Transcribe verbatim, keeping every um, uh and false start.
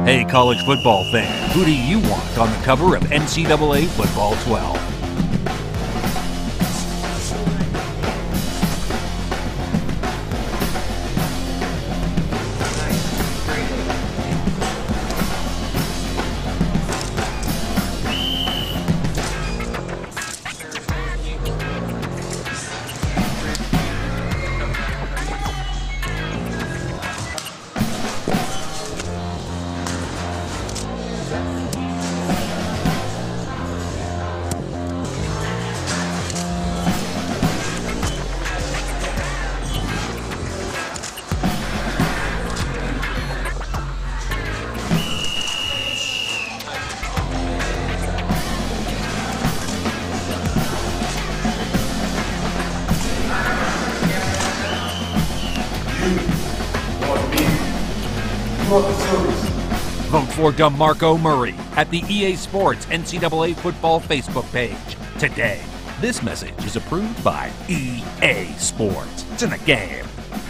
Hey, college football fan, who do you want on the cover of N C double A Football twelve? Vote for DeMarco Murray at the E A Sports N C double A Football Facebook page today. This message is approved by E A Sports. It's in the game.